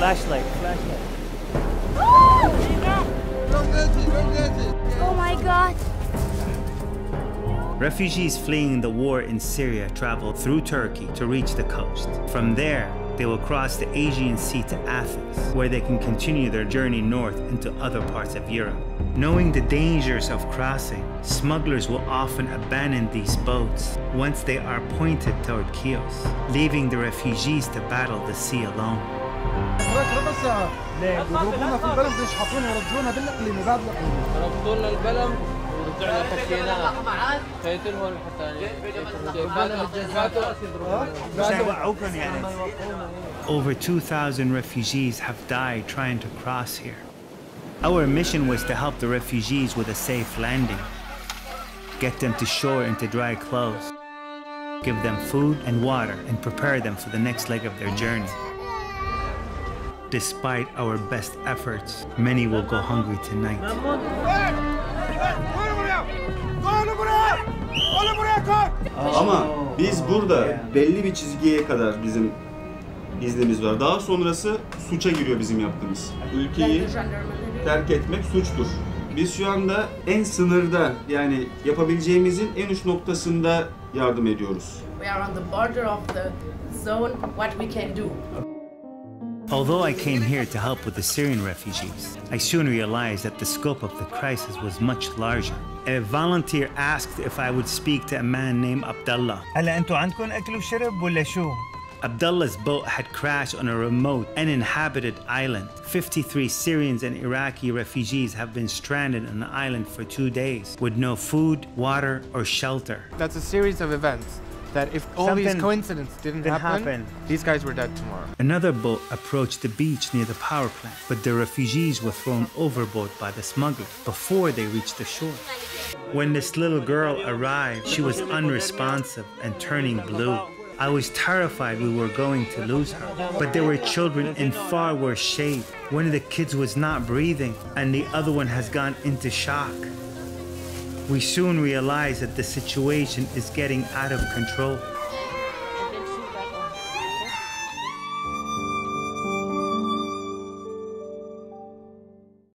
Flashlight, flashlight. Oh my God. Refugees fleeing the war in Syria travel through Turkey to reach the coast. From there, they will cross the Aegean Sea to Athens, where they can continue their journey north into other parts of Europe. Knowing the dangers of crossing, smugglers will often abandon these boats once they are pointed toward Chios, leaving the refugees to battle the sea alone. Over 2,000 refugees have died trying to cross here. Our mission was to help the refugees with a safe landing, get them to shore into dry clothes, give them food and water, and prepare them for the next leg of their journey. Despite our best efforts, many will go hungry tonight. Ama biz burada belli bir çizgiye kadar bizim iznimiz var. Daha sonrası suça giriyor bizim yaptığımız. Ülkeyi terk etmek suçtur. Biz şu anda en sınırda, yani yapabileceğimizin en uç noktasında yardım ediyoruz. We are on the border of the zone. What we can do. Although I came here to help with the Syrian refugees, I soon realized that the scope of the crisis was much larger. A volunteer asked if I would speak to a man named Abdullah. هلا انتوا عندكم اكل وشرب ولا شو؟ Abdullah's boat had crashed on a remote, uninhabited island. 53 Syrians and Iraqi refugees have been stranded on the island for 2 days with no food, water, or shelter. That's a series of events that if all these coincidences didn't happen, these guys were dead tomorrow. Another boat approached the beach near the power plant, but the refugees were thrown overboard by the smugglers before they reached the shore. When this little girl arrived, she was unresponsive and turning blue. I was terrified we were going to lose her, but there were children in far worse shape. One of the kids was not breathing, and the other one has gone into shock. We soon realized that the situation is getting out of control.